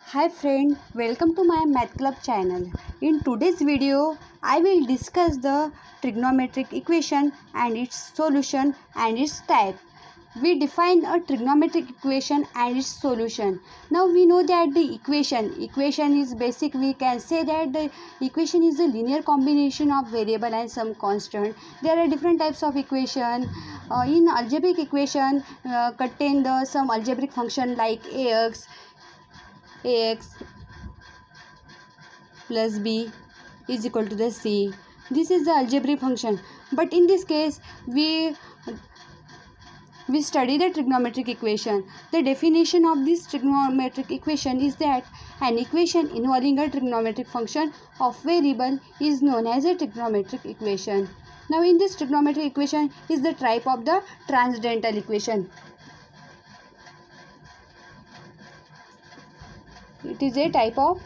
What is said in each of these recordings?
Hi friend, welcome to my Math Club channel. In today's video, I will discuss the trigonometric equation and its solution and its type. We define a trigonometric equation and its solution. Now we know that the equation is basic. We can say that the equation is a linear combination of variable and some constant. There are different types of equation. In algebraic equation contain some algebraic function like ax plus b is equal to the c. This is the algebraic function, but in this case we study the trigonometric equation. The definition of this trigonometric equation is that an equation involving a trigonometric function of variable is known as a trigonometric equation. Now in this trigonometric equation is the type of the transcendental equation. It is a type of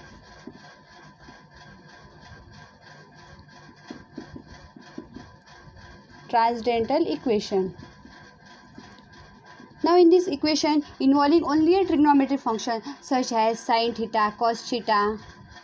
transcendental equation. Now in this equation involving only a trigonometric function such as sin theta, cos theta,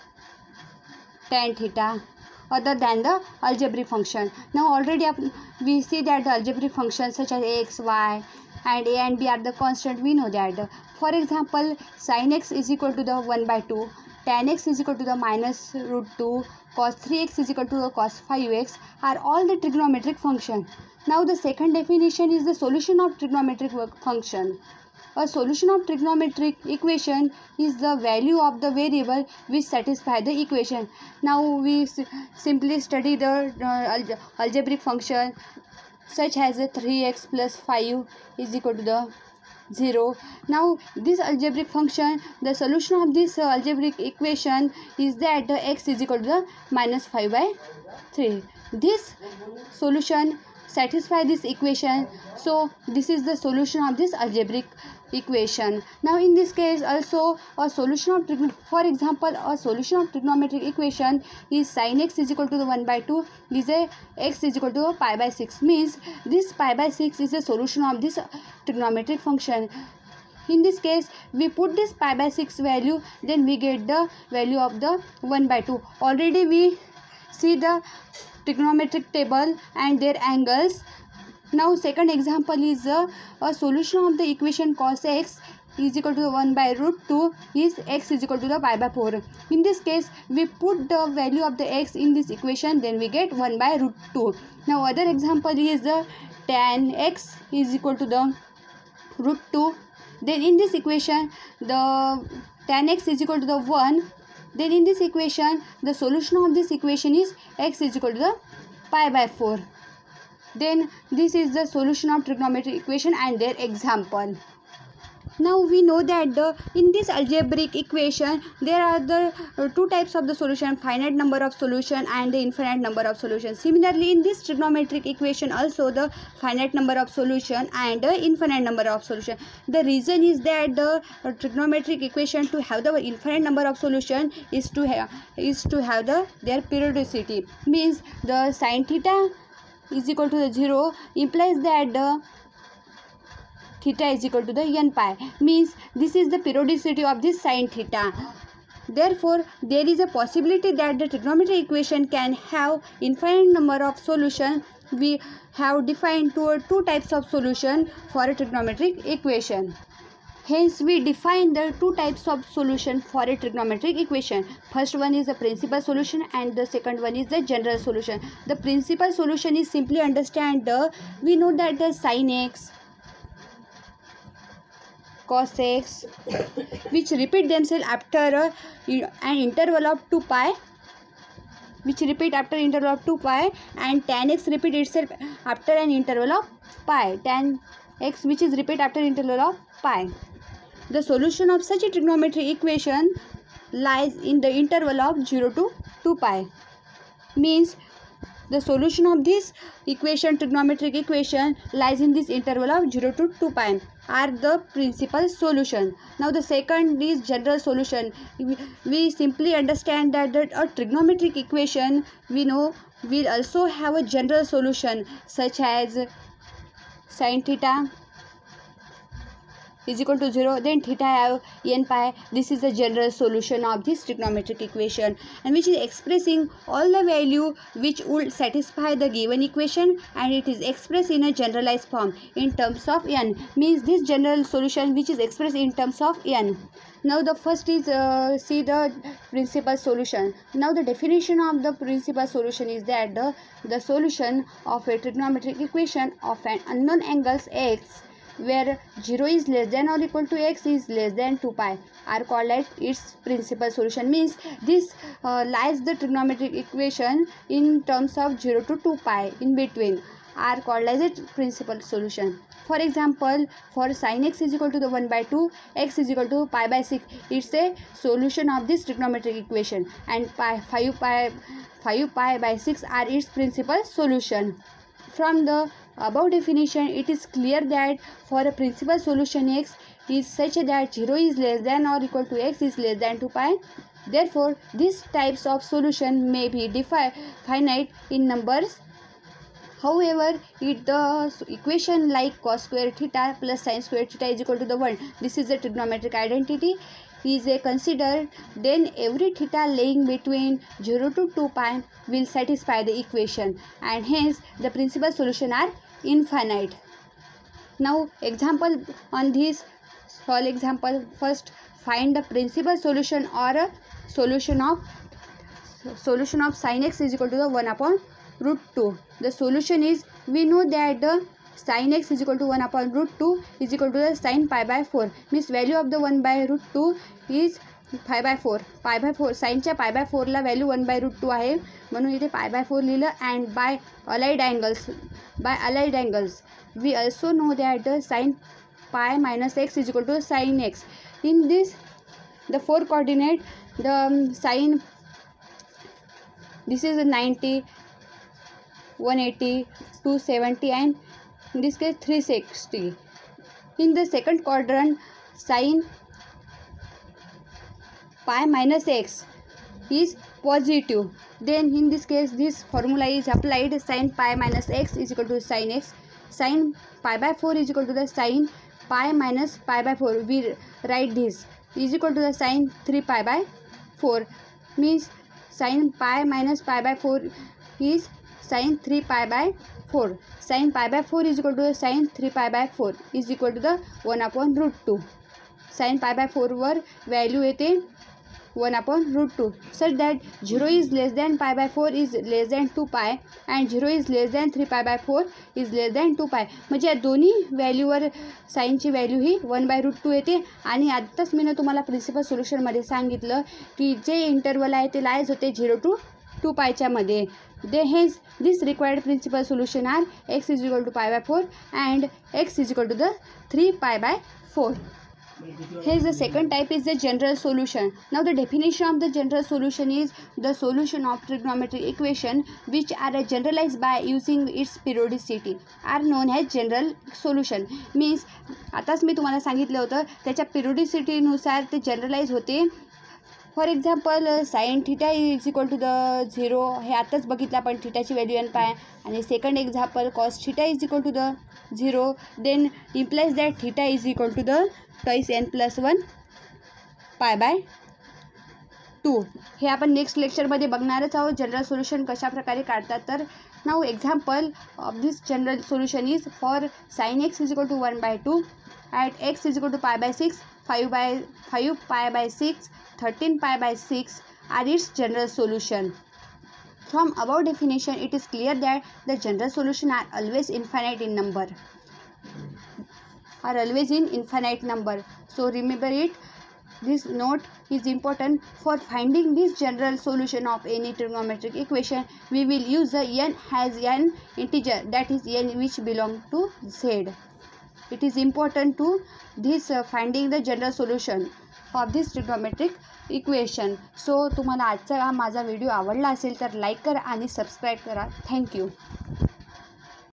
tan theta, other than the algebraic function. Now already we see that the algebraic functions such as x, y and a and b are the constant. We know that. For example, sin x is equal to the 1 by 2, tan x is equal to the minus root 2, cos 3x is equal to the cos 5x are all the trigonometric function. Now the second definition is the solution of trigonometric function. A solution of trigonometric equation is the value of the variable which satisfy the equation. Now we simply study the algebraic function such as 3x plus 5 is equal to the 0. Now this algebraic function, the solution of this algebraic equation is that the x is equal to the minus 5 by 3. This solution satisfy this equation, so this is the solution of this algebraic equation. Now in this case also a solution of for example a solution of trigonometric equation is sin x is equal to the 1 by 2 is a x is equal to pi by 6, means this pi by 6 is a solution of this trigonometric function. In this case we put this pi by 6 value, then we get the value of the 1 by 2. Already we see the trigonometric table and their angles. Now second example is a solution of the equation cos x is equal to 1 by root 2 is x is equal to the pi by 4. In this case we put the value of the x in this equation, then we get 1 by root 2. Now other example is the tan x is equal to the root 2. Then in this equation the tan x is equal to the 1. Then in this equation the solution of this equation is x is equal to the pi by 4. Then this is the solution of trigonometric equation and their example. Now we know that in this algebraic equation there are the two types of the solution, finite number of solution and the infinite number of solution. Similarly in this trigonometric equation also the finite number of solution and the infinite number of solution. The reason is that the trigonometric equation to have the infinite number of solution is to have their periodicity, means the sin theta is equal to the 0 implies that the theta is equal to the n pi, means this is the periodicity of this sin theta. Therefore there is a possibility that the trigonometric equation can have infinite number of solution. We have defined two types of solution for a trigonometric equation. Hence we define the two types of solution for a trigonometric equation. First one is the principal solution and the second one is the general solution. The principal solution is simply understand we know that the sin x, cos x which repeat themselves after an interval of 2 pi, and tan x repeat itself after an interval of pi, tan x which is repeat after interval of pi. The solution of such a trigonometric equation lies in the interval of 0 to 2 pi, means the solution of this equation, trigonometric equation, lies in this interval of 0 to 2 pi are the principal solution. Now the second is general solution. We simply understand that a trigonometric equation we know will also have a general solution such as sin theta is equal to 0, then theta have n pi. This is the general solution of this trigonometric equation, and which is expressing all the value which would satisfy the given equation, and it is expressed in a generalized form in terms of n. Means this general solution which is expressed in terms of n. Now the first is see the principal solution. Now the definition of the principal solution is that the solution of a trigonometric equation of an unknown angles x where 0 is less than or equal to x is less than 2 pi are called as its principal solution. Means this lies the trigonometric equation in terms of 0 to 2 pi in between are called as its principal solution. For example, for sin x is equal to the 1 by 2, x is equal to pi by 6. It's a solution of this trigonometric equation, and 5 pi by 6 are its principal solution. From the above definition, it is clear that for a principal solution x is such that 0 is less than or equal to x is less than 2 pi. Therefore, these types of solution may be finite in numbers. However, if the equation like cos square theta plus sin square theta is equal to the 1, this is the trigonometric identity, is considered, then every theta lying between 0 to 2 pi will satisfy the equation, and hence the principal solution are infinite. Now example on this, small example. First, find the principal solution or a solution of sin x is equal to the 1 upon root 2. The solution is, we know that the sin x is equal to 1 upon root 2 is equal to the sin pi by 4. Means value of the 1 by root 2 is pi by 4. pi by 4 साइनच्या pi by 4 ला value 1 by root 2 आहे, म्हणून इथे pi by 4 लिहिलं. And by allied angles we also know that the sin pi minus x is equal to sin x. In this, the 4 coordinate, the sin, this is 90, 180, 270, and in this case 360. In the second quadrant, sin pi minus x is positive. Then in this case, this formula is applied. Sin pi minus x is equal to sin x. Sin pi by 4 is equal to the sin pi minus pi by 4. We write this is equal to the sin 3 pi by 4. Means sin pi minus pi by 4 is sin 3 pi by 4. Sin pi by 4 is equal to the sin 3 pi by 4 is equal to the 1 upon root 2. Sin pi by 4 वर value येते 1 upon root 2, such that 0 is less than pi by 4 is less than 2 pi and 0 is less than 3 pi by 4 is less than 2 pi. म्हणजे या दोन्ही व्हॅल्यूवर साईनची value ही 1 by root 2 येते. आणि आत्ताच मी तुम्हाला प्रिन्सिपल सोल्युशनमध्ये सांगितलं की जे इंटरवल आहे ते लाईज होते 0 to 2 पायच्या मध्ये. Hence this required principal solution are x is equal to pi by 4 and x is equal to the 3 pi by 4. Here's the second type is the general solution. Now the definition of the general solution is the solution of trigonometric equation which are generalized by using its periodicity are known as general solution. Means आताच मी तुम्हाला सांगितलं होतं त्याच्या periodicity नुसार ते generalise होते. For example sine theta is equal to the 0 हे आताच बघितलं आपण, थीटाची व्हॅल्यू n पाय. आणि second example cos theta is equal to the 0 then implies that theta is equal to the twice n+1 pi by 2. हे आपण next लेक्चरमध्ये बघणारच आहोत जनरल सोल्युशन कशा प्रकारे काढतात. तर now example of this general solution is for sine x is equal to 1/2 at x is equal to pi by 6, 5 pi by 6, 13 pi by 6 are its general solution. From above definition, it is clear that the general solution are always infinite in number. So remember it. This note is important for finding this general solution of any trigonometric equation. We will use the n as n integer, that is n which belong to z. It is important to this finding the general solution of this trigonometric equation. So तुम्हाला आजचा माझा video आवडला असेल तर like करा आणि subscribe करा. Thank you.